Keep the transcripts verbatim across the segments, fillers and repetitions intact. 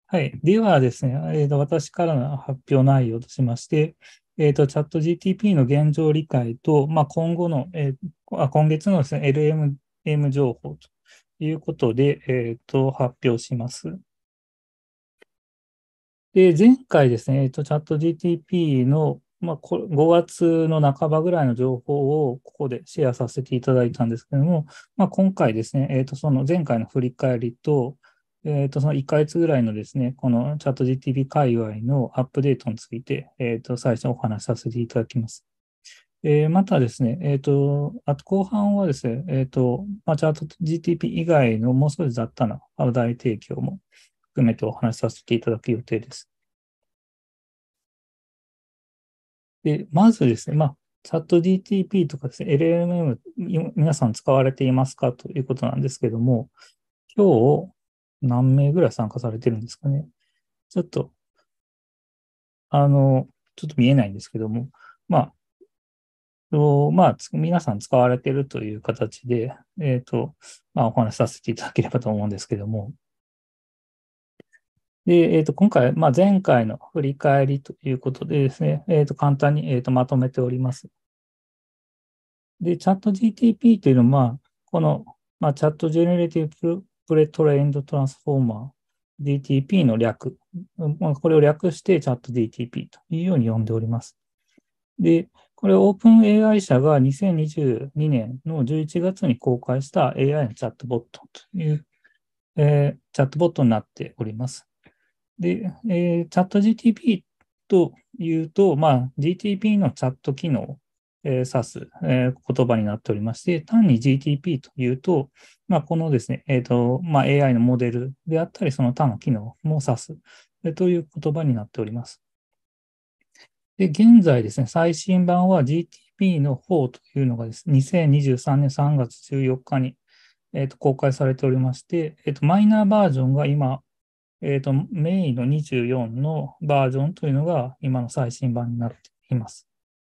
はい。ではですね、えーと、私からの発表内容としまして、えーと、チャット ジーティーピー の現状理解と、まあ、今後の、えーあ、今月のですね、エルエムエム 情報ということで、えーと、発表します。で、前回ですね、えーと、チャット ジーティーピー の、まあ、こごがつの半ばぐらいの情報をここでシェアさせていただいたんですけども、まあ、今回ですね、えーと、その前回の振り返りと、えーと、そのいっかげつぐらいのですね、このチャット ジーティーピー 界隈のアップデートについて、えーと、最初お話しさせていただきます。えーまたですね、えーと、あと後半はですね、えーと、まあ、チャット ジーティーピー 以外のもう少し雑多な話題提供も含めてお話しさせていただく予定です。で、まずですね、まあ、チャット ジーティーピー とかですね、エルエルエム、皆さん使われていますかということなんですけども、今日何名ぐらい参加されてるんですかね。ちょっと、あの、ちょっと見えないんですけども、まあ、とまあ、つ皆さん使われているという形で、えっと、まあ、お話しさせていただければと思うんですけども、で、えっと、今回、まあ、前回の振り返りということでですね、えっと、簡単に、えっと、まとめております。で、チャット ジーティーピー というのは、まあ、この、まあ、チャットジェネレティブプレトレインドトランスフォーマー、ジーティーピー の略、まあ、これを略してチャット ジーティーピー というように呼んでおります。で、これオープン エーアイ 社がにせんにじゅうにねんのじゅういちがつに公開した エーアイ のチャットボットという、えーチャットボットになっております。で、えーチャット ジーティーピー というと、まあ、ジーティーピー のチャット機能を、えー指す、えー言葉になっておりまして、単に ジーティーピー というと、まあ、このですね、えっと、まあ、エーアイ のモデルであったり、その他の機能も指す、えーという言葉になっております。で、現在ですね、最新版は ジーティーピー の方というのがですね、にせんにじゅうさんねんさんがつじゅうよっかに、えーと、公開されておりまして、えーと、マイナーバージョンが今、えっと、メインのにじゅうよんのバージョンというのが今の最新版になっています。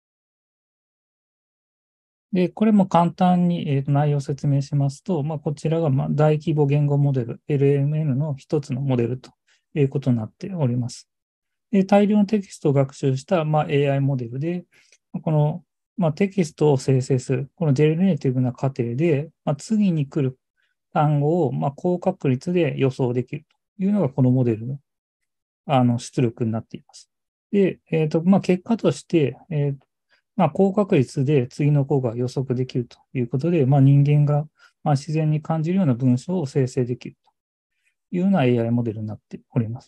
で、これも簡単に、えーと、内容を説明しますと、まあ、こちらがまあ大規模言語モデル、エルエムエヌ の一つのモデルということになっております。で、大量のテキストを学習した、まあ、エーアイ モデルで、この、まあ、テキストを生成する、このジェネレティブな過程で、まあ、次に来る単語を、まあ、高確率で予想できるというのがこのモデルの、あの出力になっています。で、えっと、まあ、結果として、えーまあ、高確率で次の項が予測できるということで、まあ、人間がまあ自然に感じるような文章を生成できるというような エーアイ モデルになっております。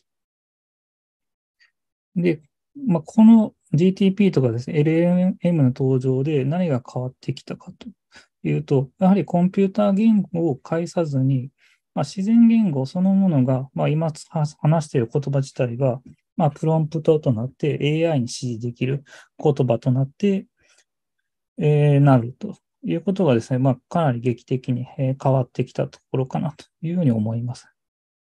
で、まあ、この ジーティーピー とかですね、エルエルエム の登場で何が変わってきたかというと、やはりコンピューター言語を介さずに、まあ、自然言語そのものが、まあ、今話している言葉自体が、まあ、プロンプトとなって エーアイ に指示できる言葉となって、えーなるということがですね、まあ、かなり劇的にえー変わってきたところかなというふうに思います。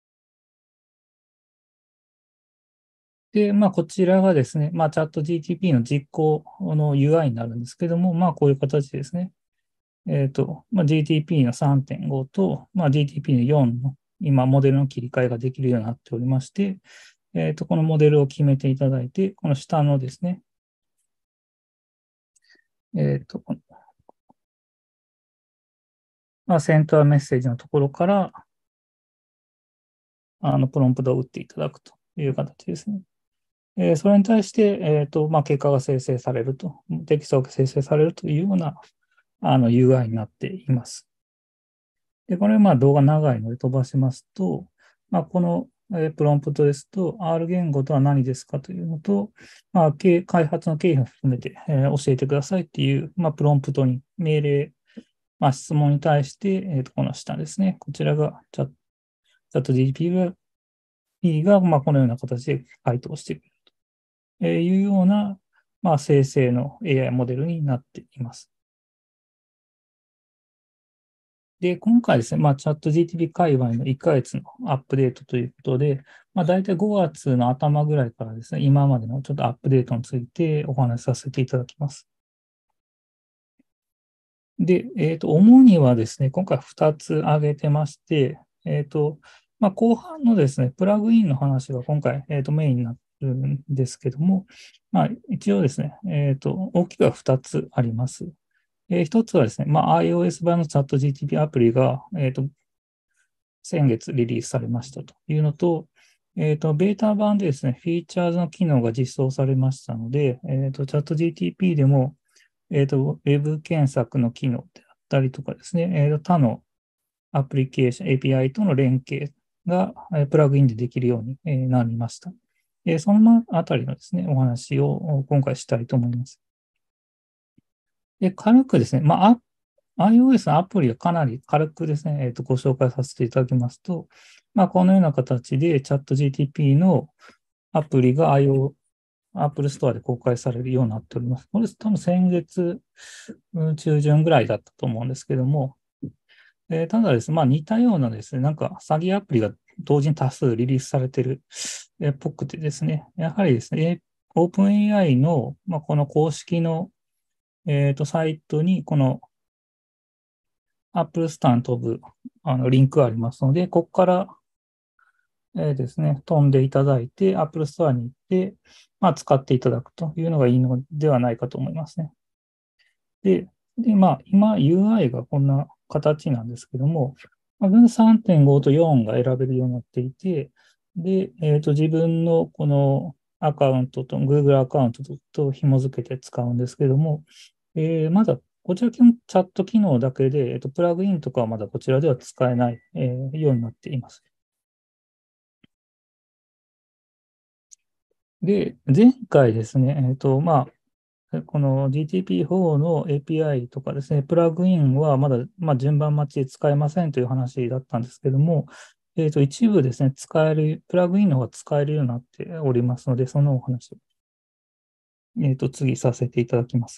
で、まあ、こちらがですね、まあ、チャット ジーティーピー の実行の ユーアイ になるんですけども、まあ、こういう形ですね。えっと、まあ、ジーティーピー の さんてんご と、まあ、ジーティーピー のよんの今、モデルの切り替えができるようになっておりまして、えっと、このモデルを決めていただいて、この下のですね、えっと、まあ、センターメッセージのところから、あの、プロンプトを打っていただくという形ですね。えーそれに対して、えっと、まあ、結果が生成されると、テキストが生成されるというような、あの、ユーアイ になっています。で、これはまあ動画長いので飛ばしますと、まあ、このえプロンプトですと、R 言語とは何ですかというのと、まあ、け開発の経緯を含めて、えー教えてくださいっていう、まあ、プロンプトに命令、まあ、質問に対して、えーと、この下ですね。こちらがチャット ジーピー が、がまあ、このような形で回答してくるというような、まあ、生成の エーアイ モデルになっています。で、今回ですね、まあ、チャット ジーティーピー 界隈のいっかげつのアップデートということで、まあ、大体ごがつの頭ぐらいからですね、今までのちょっとアップデートについてお話しさせていただきます。で、えっと、主にはですね、今回ふたつ挙げてまして、えっと、 まあ、後半のですね、プラグインの話が今回、えっと、メインになるんですけども、まあ、一応ですね、えっと、大きくはふたつあります。えー、ひとつはですね、まあ、iOS 版のチャット ジーティーピー アプリが、えっと、先月リリースされましたというのと、えっと、ベータ版でですね、フィーチャーズの機能が実装されましたので、えっと、チャット ジーティーピー でも、えっと、ウェブ検索の機能であったりとかですね、えっと、他のアプリケーション、エーピーアイ との連携がえープラグインでできるようにえーなりました。えーそのあたりのですね、お話を今回したいと思います。で、軽くですね、まあ、iOS のアプリはかなり軽くですね、えーと、ご紹介させていただきますと、まあ、このような形でチャット ジーティーピー のアプリが iOS、Apple Store で公開されるようになっております。これ多分先月うん中旬ぐらいだったと思うんですけども、えーただですね、まあ似たようなですね、なんか詐欺アプリが同時に多数リリースされてるえーっぽくてですね、やはりですね、オープン エーアイ の、まあ、この公式の、えーと、サイトにこの Apple Store に飛ぶあのリンクがありますので、ここから、えーですね、飛んでいただいて、Apple Store に行って、まあ、使っていただくというのがいいのではないかと思いますね。で、で、まあ、今 ユーアイ がこんな形なんですけども、まあ、さんてんごとよんが選べるようになっていて、で、えっと、自分のこのアカウントと、Google アカウントと紐付けて使うんですけども、えーまだこちらのチャット機能だけで、えっと、プラグインとかはまだこちらでは使えない、えーようになっています。で、前回ですね、えっと、まあ、この ジーティーピーフォー の エーピーアイ とかですね、プラグインはまだ、まあ、順番待ちで使えませんという話だったんですけども、えっと、一部ですね、使える、プラグインの方が使えるようになっておりますので、そのお話を、えっと、次させていただきます。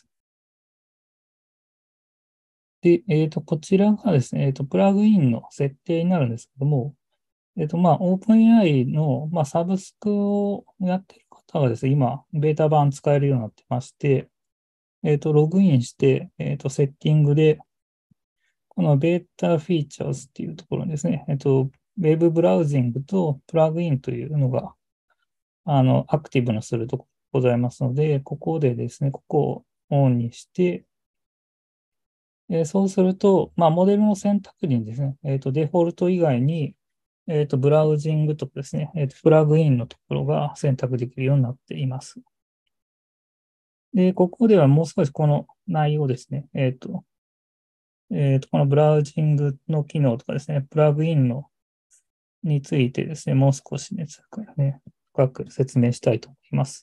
で、えっと、こちらがですね、えっと、プラグインの設定になるんですけども、えっと、まあ、オープン エーアイ の、まあ、サブスクをやっている方がですね、今、ベータ版使えるようになってまして、えっと、ログインして、えっと、セッティングで、このベータフィーチャーズっていうところにですね、えっと、ウェブブラウジングとプラグインというのが、あの、アクティブなするところございますので、ここでですね、ここをオンにして、えーそうすると、まあ、モデルの選択にですね、えっと、デフォルト以外に、えっと、ブラウジングとかですね、えっと、プラグインのところが選択できるようになっています。で、ここではもう少しこの内容ですね、えっと、えっと、このブラウジングの機能とかですね、プラグインのについてですね、もう少しね、ね深く説明したいと思います。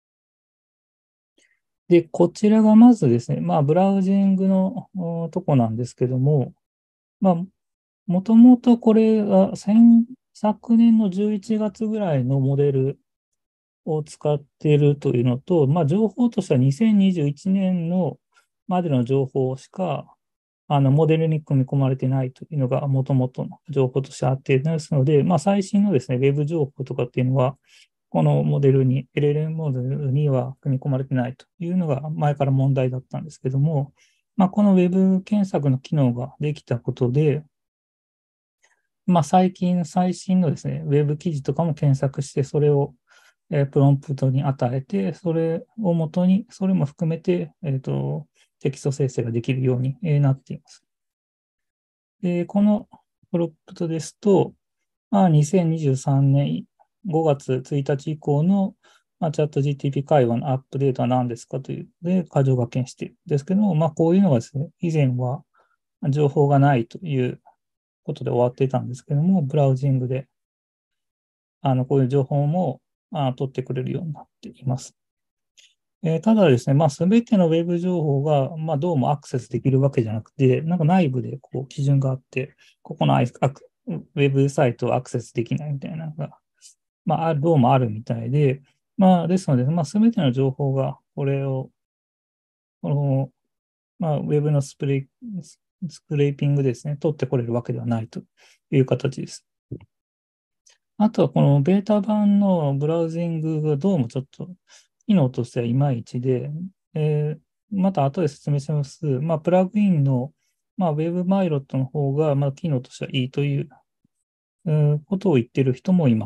で、こちらがまずですね、まあ、ブラウジングのおとこなんですけども、まあ、もともとこれが先、昨年のじゅういちがつぐらいのモデルを使っているというのと、まあ、情報としてはにせんにじゅういちねんのまでの情報しか、あの、モデルに組み込まれてないというのがもともとの情報としてあって、ですので、まあ、最新のですね、ウェブ情報とかっていうのは、このモデルに、エルエルエム モデルには組み込まれてないというのが前から問題だったんですけども、まあ、このウェブ検索の機能ができたことで、まあ、最近、最新のですね、ウェブ記事とかも検索して、それを、えープロンプトに与えて、それをもとに、それも含めて、えっと、テキスト生成ができるようにえーなっています。で、このプロンプトですと、まあ、にせんにじゅうさんねんごがつついたち以降の、まあ、チャット ジーティーピー 会話のアップデートは何ですかというで、箇条書きにしているんですけども、まあ、こういうのがですね、以前は情報がないということで終わっていたんですけども、ブラウジングで、あの、こういう情報も、あ、取ってくれるようになっています。えーただですね、まあ、すべてのウェブ情報が、まあ、どうもアクセスできるわけじゃなくて、なんか内部でこう基準があって、ここのアイアクウェブサイトをアクセスできないみたいなのが、まあ、あるどうもあるみたいで、まあ、ですので、まあ、すべての情報が、これを、この、まあ、ウェブのスプレイ、スクレーピングですね、取ってこれるわけではないという形です。あとはこのベータ版のブラウジングがどうもちょっと機能としてはいまいちで、えーまた後で説明します。まあ、プラグインの、まあ、ウェブマイロットの方が、まあ、機能としてはいいといういうことを言っている人もいます。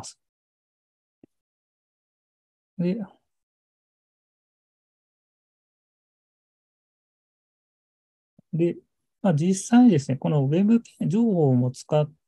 で、で、まあ、実際ですね、この Web 情報も使って、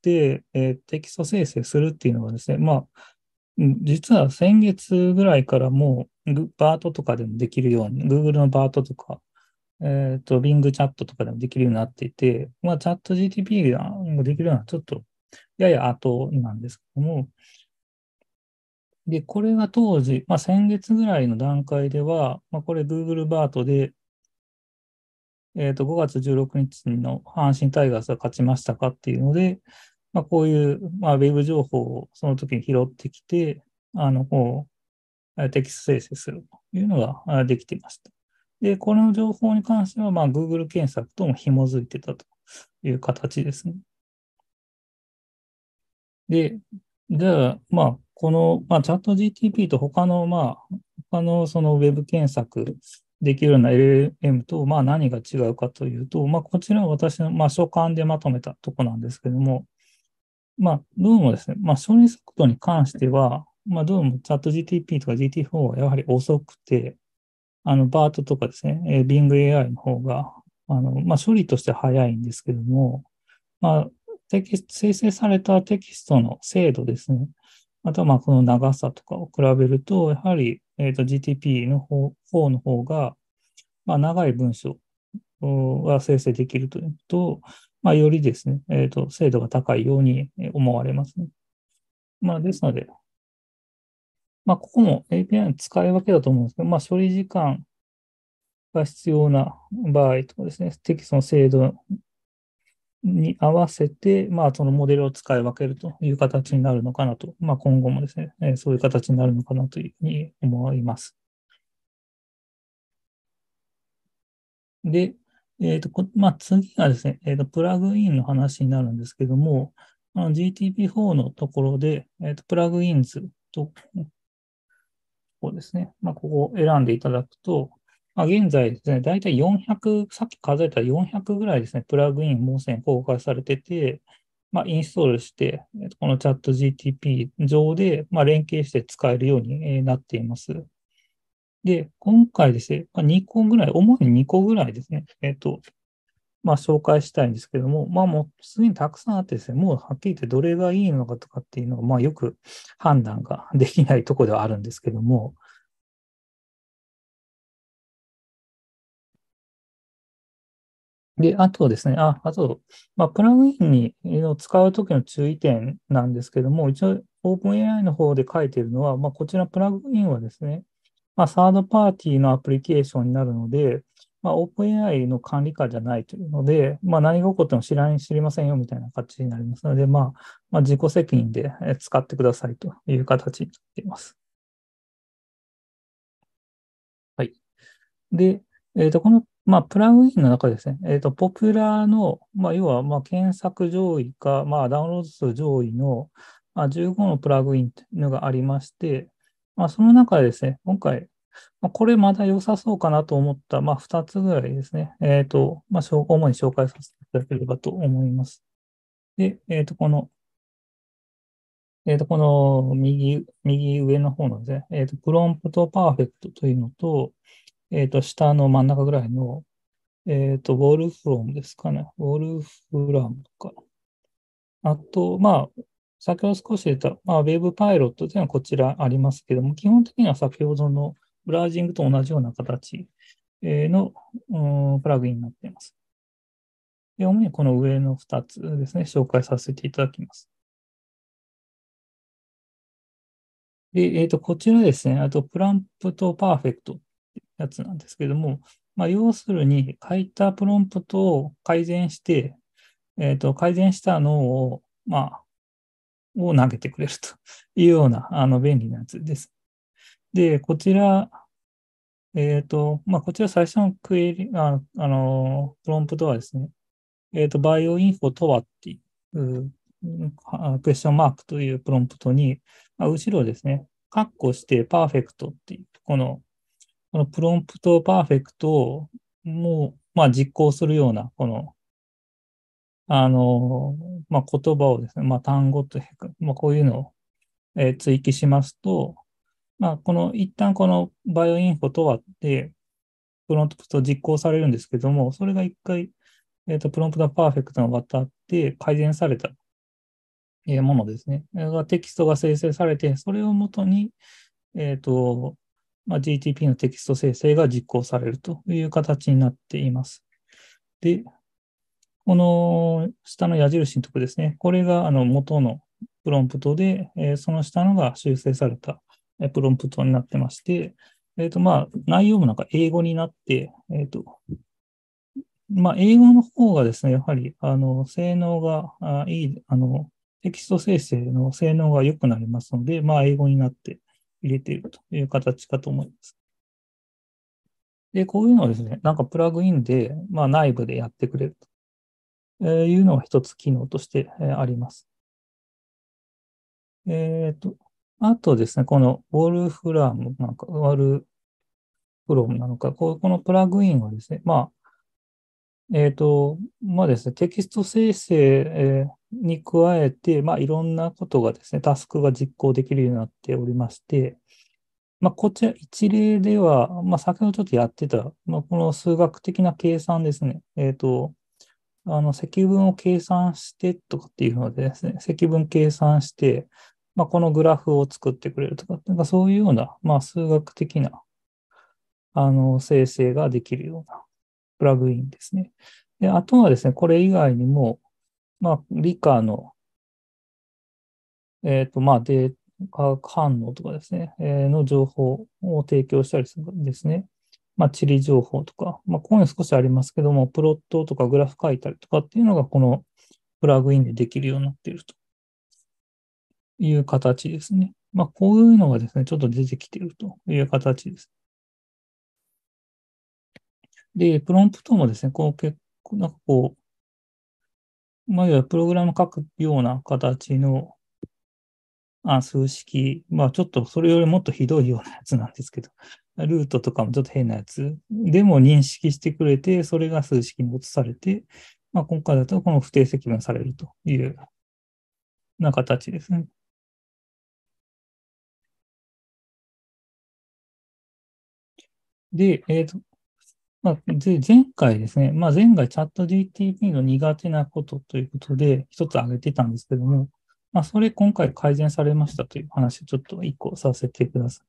えーテキスト生成するっていうのはですね、まあ、うん実は先月ぐらいからもう、グバートとかでもできるように、Google のバートとか、えっと、Bing チャットとかでもできるようになっていて、まあ、チャット ジーティーピー ができるような、ちょっと、やや後なんですけども、で、これが当時、まあ、先月ぐらいの段階では、まあ、これ Google バートで、えっと、ごがつじゅうろくにちの阪神タイガースが勝ちましたかっていうので、まあ、こういう、まあ、ウェブ情報をその時に拾ってきて、あの、こう、テキスト生成するというのがあできていました。で、この情報に関しては、まあ、Google 検索とも紐づいてたという形ですね。で、じゃあ、まあ、この、まあ、チャット ジーティーピー と他の、まあ、他のそのウェブ検索できるような エルエルエム と、まあ、何が違うかというと、まあ、こちらは私の、まあ、所感でまとめたとこなんですけども、まあ、どうもですね、まあ、処理速度に関しては、まあ、どうもチャット ジーティーピー とか ジーティーフォー はやはり遅くて、あの、バートとかですね、えー Bing エーアイ の方が、あの、まあ、処理としては早いんですけども、まあ、テキスト、生成されたテキストの精度ですね。あとは、まあ、この長さとかを比べると、やはり、えっと、ジーティーピー の方、方の方が、まあ、長い文章が生成できるというと、まあ、よりですね、えっと、精度が高いように思われますね。まあ、ですので、まあ、ここも エーピーアイ の使い分けだと思うんですけど、まあ、処理時間が必要な場合とかですね、テキストの精度に合わせて、まあ、そのモデルを使い分けるという形になるのかなと、まあ、今後もですね、えーそういう形になるのかなというふうに思います。で、えっと、こまあ、次がですね、えっと、プラグインの話になるんですけども、あの ジーティーピーフォー のところで、えっと、プラグインズと、こうですね、まあ、ここを選んでいただくと、まあ、現在ですね、だいたいよんひゃく、さっき数えたらよんひゃくぐらいですね、プラグインもうすでに公開されてて、まあ、インストールして、えっとこのチャット ジーティーピー 上で、まあ、連携して使えるようにえーなっています。で、今回ですね、まあ、にこぐらい、主ににこぐらいですね、えっと、まあ、紹介したいんですけども、まあ、もうすでにたくさんあってですね、もうはっきり言ってどれがいいのかとかっていうのが、まあ、よく判断ができないところではあるんですけども、で、あとですね、あ、あと、まあ、プラグインにの使うときの注意点なんですけども、一応、OpenAI の方で書いているのは、まあ、こちらプラグインはですね、まあ、サードパーティーのアプリケーションになるので、まあ、OpenAI の管理下じゃないというので、まあ、何が起こっても知らん、知りませんよみたいな形になりますので、まあ、まあ、自己責任でえ使ってくださいという形になっています。はい。で、えっと、この、まあ、プラグインの中ですね、えっと、ポピュラーの、まあ、要は、まあ、検索上位か、まあ、ダウンロード数上位の、まあ、じゅうごのプラグインというのがありまして、まあ、その中でですね、今回、まあ、これまだ良さそうかなと思った、まあ、ふたつぐらいですね、えっと、まあ、しょ主に紹介させていただければと思います。で、えっと、この、えっと、この右、右上の方のですね、えっと、プロンプトパーフェクトというのと、えっと、下の真ん中ぐらいの、えっと、ウォルフロムですかね。ウォルフラムとか。あと、まあ、先ほど少し言った、まあ、ウェブパイロットというのはこちらありますけども、基本的には先ほどのブラウジングと同じような形えーの、うん、プラグインになっています。で、主にこの上のふたつですね、紹介させていただきます。で、えっと、こちらですね、あと、プランプトパーフェクトってやつなんですけども、まあ、要するに書いたプロンプトを改善して、えっと、改善したのを、まあ、を投げてくれるというような、あの、便利なやつです。で、こちら、えっと、まあ、こちら最初のクエリ、あ、あの、プロンプトはですね、えっと、バイオインフォとはっていう、うんあクエスチョンマークというプロンプトに、まあ、後ろですね、カッコしてパーフェクトっていう、この、このプロンプトパーフェクトをもう、まあ、実行するような、このあの、まあ、言葉をですね、まあ、単語というか、まあ、こういうのを、えー追記しますと、まあ、この、一旦このバイオインフォとはって、プロンプト実行されるんですけども、それが一回、えっと、プロンプトパーフェクトが渡って改善されたえーものですね。がテキストが生成されて、それをもとに、えっと、まあ、ジーティーピー のテキスト生成が実行されるという形になっています。で、この下の矢印のところですね。これがあの元のプロンプトで、えーその下のが修正されたえープロンプトになってまして、えっと、まあ、内容もなんか英語になって、えっと、まあ、英語の方がですね、やはり、あの、性能が、あいい、あの、テキスト生成の性能が良くなりますので、まあ、英語になって入れているという形かと思います。で、こういうのをですね、なんかプラグインで、まあ、内部でやってくれるというのが一つ機能としてえーあります。えっと、あとですね、このウォルフラムなんか、ウォルフロムなのか、こうこのプラグインはですね、まあ、えっと、まあですね、テキスト生成えーに加えて、まあ、いろんなことがですね、タスクが実行できるようになっておりまして、まあ、こちら一例では、まあ、先ほどちょっとやってた、まあ、この数学的な計算ですね。えっと、あの積分を計算してとかっていうのでですね、積分計算して、まあ、このグラフを作ってくれるとか、なんかそういうような、まあ、数学的なあの生成ができるようなプラグインですね。で、あとはですね、これ以外にも、まあ、理科の、えっと、まあ、で、化学反応とかですね、えーの情報を提供したりするんですね。まあ、地理情報とか、まあ、こういうの少しありますけども、プロットとかグラフ書いたりとかっていうのが、このプラグインでできるようになっているという形ですね。まあ、こういうのがですね、ちょっと出てきているという形です。で、プロンプトもですね、こう結構、なんかこう、まあ、いわゆるプログラム書くような形のあ、数式。まあちょっとそれよりもっとひどいようなやつなんですけど、ルートとかもちょっと変なやつでも認識してくれて、それが数式に移されて、まあ今回だとこの不定積分されるというような形ですね。で、えっと、まあ、で前回ですね、まあ前回チャット ジーティーピー の苦手なことということで一つ挙げてたんですけども、まあそれ今回改善されましたという話をちょっと一個させてくださ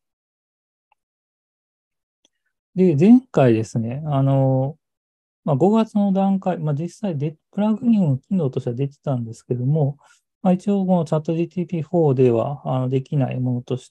い。で、前回ですね、あの、まあ、ごがつの段階、まあ、実際で、プラグインの機能としては出てたんですけども、まあ、一応、このチャット ジーティーピーフォー ではあのできないものとして、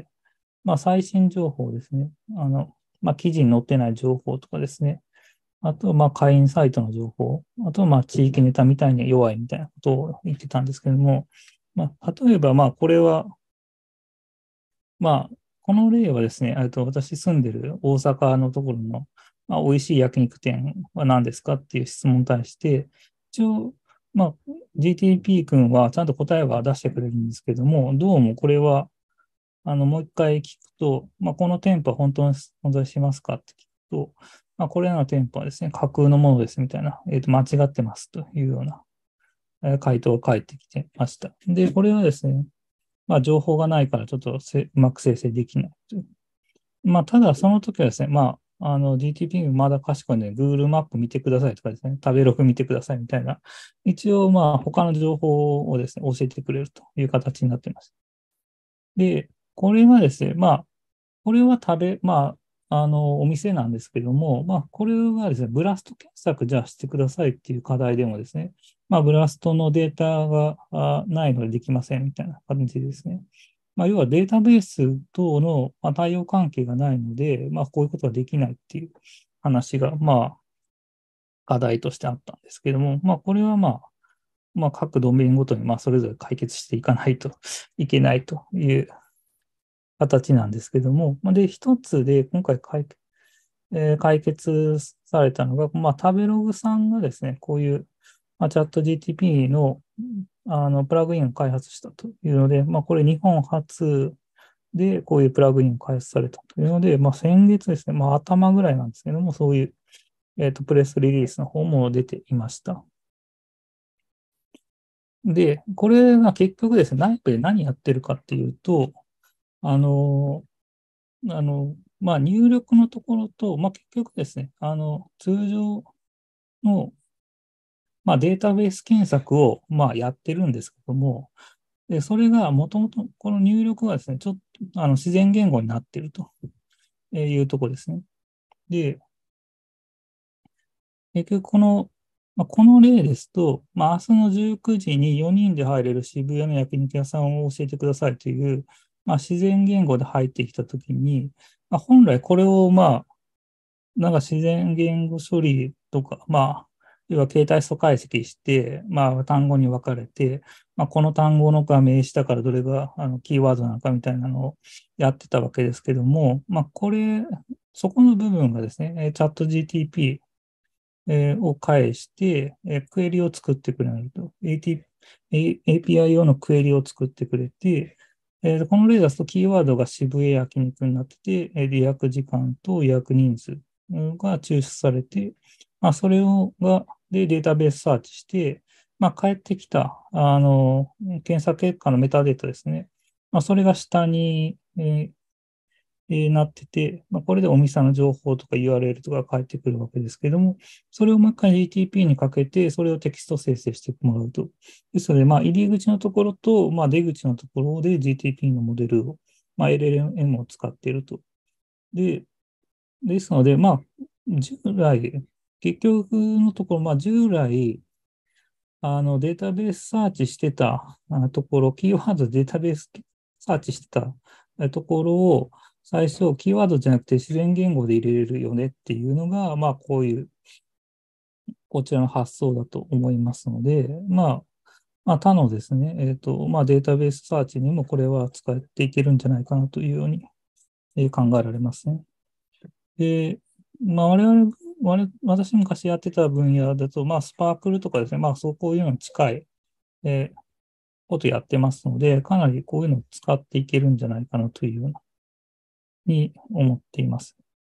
まあ、最新情報ですね。あの、まあ、記事に載ってない情報とかですね。あと、まあ、会員サイトの情報。あと、まあ、地域ネタみたいに弱いみたいなことを言ってたんですけども、まあ、例えば、まあ、これは、まあ、この例はですね、えっと私住んでる大阪のところの、まあ、美味しい焼肉店は何ですかっていう質問に対して、一応、まあ、ジーティーピー 君はちゃんと答えは出してくれるんですけども、どうもこれは、あの、もう一回聞くと、まあ、この店舗は本当に存在しますかって聞くと、まあ、これらの店舗はですね、架空のものですみたいな、えっと、間違ってますというような、えー回答が返ってきてました。で、これはですね、まあ、情報がないからちょっとせうまく生成できないという。まあ、ただその時はですね、まあ、あの ジーティーピー まだ賢いので、Google マップ見てくださいとかですね、食べログ見てくださいみたいな、一応まあ他の情報をですね、教えてくれるという形になっています。で、これはですね、まあ、これは食べ、まあ、あの、お店なんですけども、まあ、これはですね、ブラスト検索じゃあしてくださいっていう課題でもですね、まあ、ブラストのデータがあないのでできませんみたいな感じですね。まあ、要はデータベース等の、まあ、対応関係がないので、まあ、こういうことができないっていう話が、まあ、課題としてあったんですけども、まあ、これはまあ、まあ、各ドメインごとに、まあ、それぞれ解決していかないといけないという形なんですけども、まあで、一つで今回解えー解決されたのが、まあ、食べログさんがですね、こういう、まあ、チャット ジーティーピー の、あのプラグインを開発したというので、まあ、これ日本初でこういうプラグインを開発されたというので、まあ、先月ですね、まあ、頭ぐらいなんですけども、そういう、えーと、プレスリリースの方も出ていました。 で、これが結局ですね、内部で何やってるかっていうと、あの、あの、まあ、入力のところと、まあ、結局ですね、あの、通常の、まあ、データベース検索を、まあ、やってるんですけども、で、それがもともと、この入力がですね、ちょっと、あの、自然言語になっているというところですね。で、結局この、まあ、この例ですと、まあ、明日のじゅうくじによにんで入れる渋谷の焼肉屋さんを教えてくださいという、まあ、自然言語で入ってきたときに、まあ、本来これを、まあ、なんか自然言語処理とか、まあ、要は形態素解析して、まあ、単語に分かれて、まあ、この単語のが名詞だからどれがあのキーワードなのかみたいなのをやってたわけですけども、まあ、これ、そこの部分がですね、えーチャット ジーティーピー、えーを介して、えークエリを作ってくれないと。エーティー エーピーアイ 用のクエリを作ってくれて、えーこの例だとキーワードが渋谷焼肉になってて、えー予約時間と予約人数うんが抽出されて、まあ、それをが、で、データベースサーチして、まあ、返ってきた、あの、検索結果のメタデータですね。まあ、それが下に、えーえーなってて、まあ、これでお店の情報とか ユーアールエル とか返ってくるわけですけども、それをもう一回 ジーティーピー にかけて、それをテキスト生成してもらうと。ですので、まあ、入り口のところと、まあ、出口のところで ジーティーピー のモデルを、まあ、エルエルエム を使っていると。で、ですので、まあ、従来、結局のところ、まあ、従来、あの、データベースサーチしてたあところ、キーワードデータベースサーチしてたえところを、最初、キーワードじゃなくて自然言語で入れれるよねっていうのが、まあ、こういう、こちらの発想だと思いますので、まあ、まあ、他のですね、えっと、まあ、データベースサーチにもこれは使っていけるんじゃないかなというようにえー考えられますね。で、まあ、我々、我々私昔やってた分野だと、まあ、スパークルとかですね、まあ、そうこういうのに近い、えーことやってますので、かなりこういうのを使っていけるんじゃないかなというように思っています。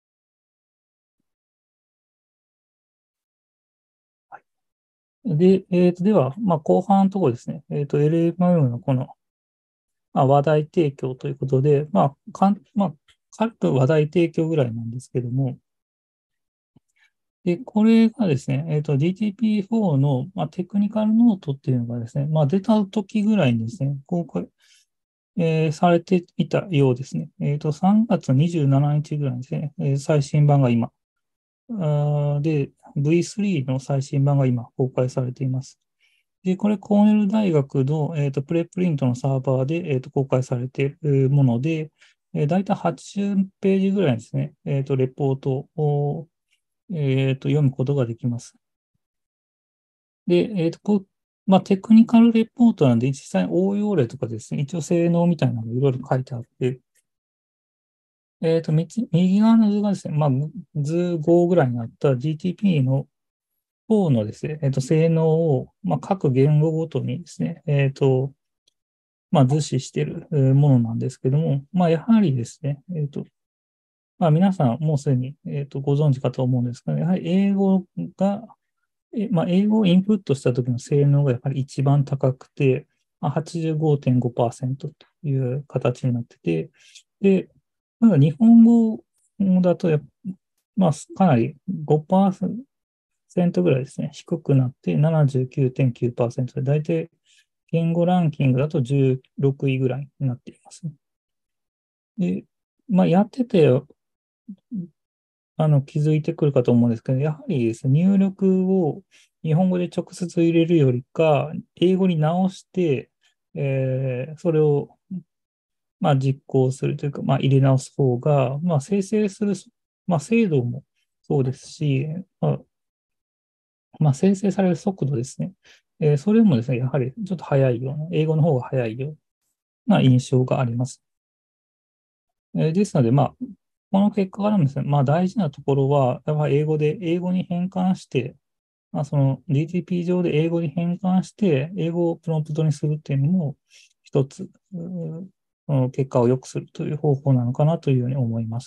で、えーと、では、まあ、後半のところですね。えっと、エルエムエム のこの、まあ、話題提供ということで、まあ、かん、まあ、軽く話題提供ぐらいなんですけども、で、これがですね、えっと、ディーティーピーフォー の、まあ、テクニカルノートっていうのがですね、まあ、出た時ぐらいにですね、公開、えーされていたようですね。えっと、さんがつにじゅうしちにちぐらいですね、えー最新版が今、あーで、ブイスリー の最新版が今公開されています。で、これ、コーネル大学の、えーと、プレプリントのサーバーで、えーと、公開されているもので、えー、だいたいはちじゅうページぐらいですね、えーと、レポートを、えーと、読むことができます。で、えーと、こう、まあ、テクニカルレポートなんで、実際に応用例とかですね、一応性能みたいなのがいろいろ書いてあって、えっと、みち右側の図がですね、まあ、図ごぐらいになった ジーティーピー の方のですね、えっと、性能を、まあ、各言語ごとにですね、えっと、まあ、図示しているえーものなんですけども、まあ、やはりですね、えっと、まあ、皆さんもうすでに、えっと、ご存知かと思うんですが、やはり英語が、えまあ、英語をインプットした時の性能がやはり一番高くて、まあ、はちじゅうごてんごパーセントという形になってて、で、ただ日本語だとやっぱ、まあ、かなりごパーセントぐらいですね、低くなってななじゅうきゅうてんきゅうパーセントで、大体言語ランキングだとじゅうろくいぐらいになっていますね。で、まあ、やってて、あの、気づいてくるかと思うんですけど、やはりですね、入力を日本語で直接入れるよりか、英語に直して、えーそれを、まあ、実行するというか、まあ、入れ直す方が、まあ、生成する、まあ、精度もそうですし、まあ、まあ、生成される速度ですね。えーそれもですね、やはりちょっと早いような、英語の方が早いような印象があります。えーですので、まあ、この結果からもですね、まあ大事なところは、やっぱり英語で、英語に変換して、まあその ディーティーピー 上で英語に変換して、英語をプロンプトにするっていうのも、一つ、うその結果を良くするという方法なのかなというふうに思います。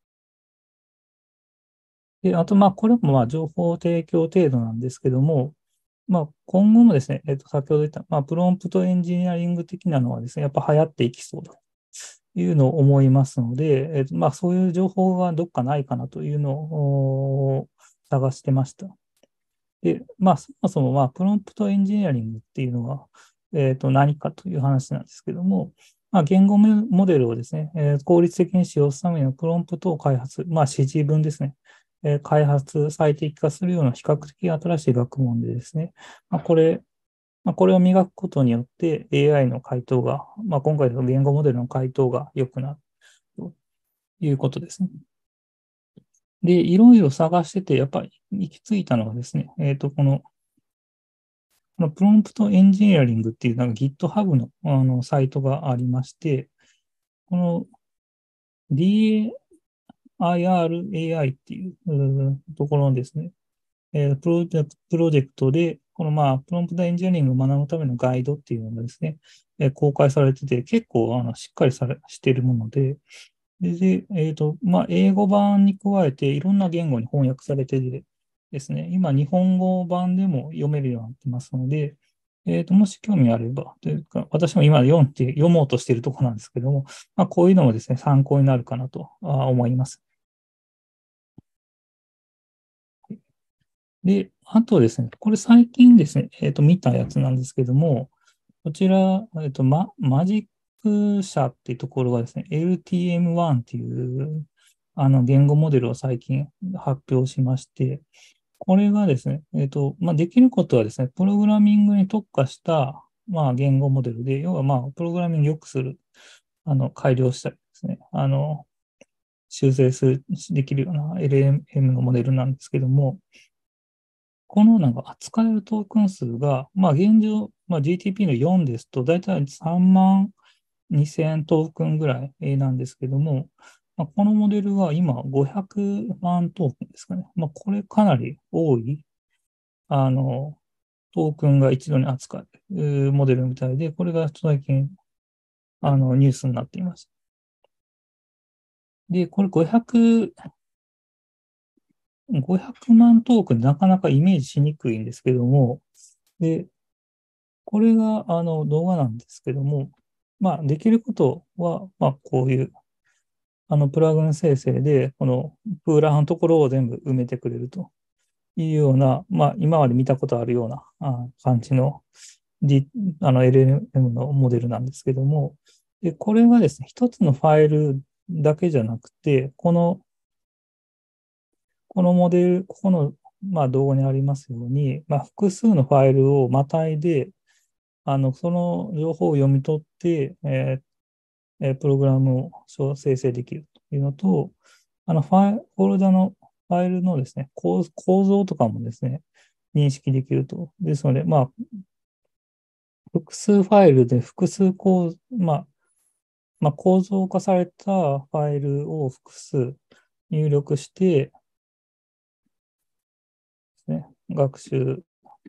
で、あと、まあ、これもまあ情報提供程度なんですけども、 まあ、今後もですね、えっと、先ほど言った、まあ、プロンプトエンジニアリング的なのはですね、やっぱ流行っていきそうだというのを思いますので、えっと、まあ、そういう情報がどっかないかなというのをお探してました。で、まあ、そもそも、まあ、プロンプトエンジニアリングっていうのは、えっと、何かという話なんですけども、まあ、言語メモデルをですね、えー効率的に使用するためのプロンプトを開発、まあ、指示文ですね、えー開発、最適化するような比較的新しい学問でですね、まあ、これ、まあ、これを磨くことによって エーアイ の回答が、まあ、今回の言語モデルの回答が良くなるということですね。で、いろいろ探してて、やっぱり行き着いたのはですね、えっと、このこのプロンプトエンジニアリングっていうなんか GitHub の、あのサイトがありまして、この ディーアイアールエーアイ っていううーところのですね、えープロジェクト、プロジェクトで、このまあ、プロンプトエンジニアリングを学ぶためのガイドっていうのがですね、えー公開されてて、結構あのしっかりされしているもので、で、でえっと、まあ、英語版に加えていろんな言語に翻訳されててですね、今、日本語版でも読めるようになってますので、えっと、もし興味あれば、というか、私も今読んで、読もうとしているところなんですけども、まあ、こういうのもですね、参考になるかなとあ思います。で、あとですね、これ最近ですね、えっと、見たやつなんですけども、こちら、えっと、マ、マジック社っていうところがですね、エルティーエムワン っていう、あの、言語モデルを最近発表しまして、これがですね、えっと、まあ、できることはですね、プログラミングに特化した、まあ、言語モデルで、要はまあ、プログラミングを良くする、あの、改良したりですね、あの、修正する、できるような エルエム のモデルなんですけども、このなんか扱えるトークン数が、まあ現状、まあ、ジーティーピー のよんですと、だいたいさんまんにせんトークンぐらいなんですけども、まあ、このモデルは今ごひゃくまんトークンですかね。まあこれかなり多い、あの、トークンが一度に扱えるモデルみたいで、これが最近、あの、ニュースになっています。で、これごひゃく、ごひゃくまんトークンなかなかイメージしにくいんですけども、で、これが、あの、動画なんですけども、まあ、できることは、まあ、こういう、あの、プラグイン生成で、この、プーラーのところを全部埋めてくれるというような、まあ、今まで見たことあるような、あ感じの、D、あの、エルエルエム のモデルなんですけども、で、これがですね、一つのファイルだけじゃなくて、この、このモデル、ここの、まあ、動画にありますように、まあ、複数のファイルをまたいで、あの、その情報を読み取って、えーえープログラムを生成できるというのと、あのファイ、フォルダのファイルのですね、構構造とかもですね、認識できると。ですので、まあ、複数ファイルで複数構、まあ、まあ、構造化されたファイルを複数入力してですね、学習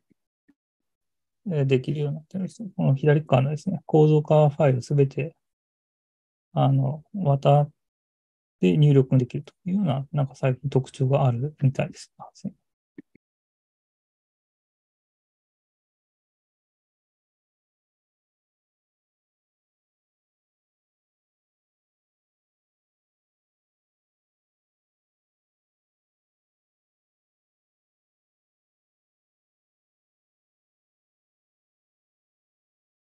えーできるようになってるんです。この左側のですね、構造化ファイルすべて、あの、渡って入力できるというような、なんか最近特徴があるみたいです。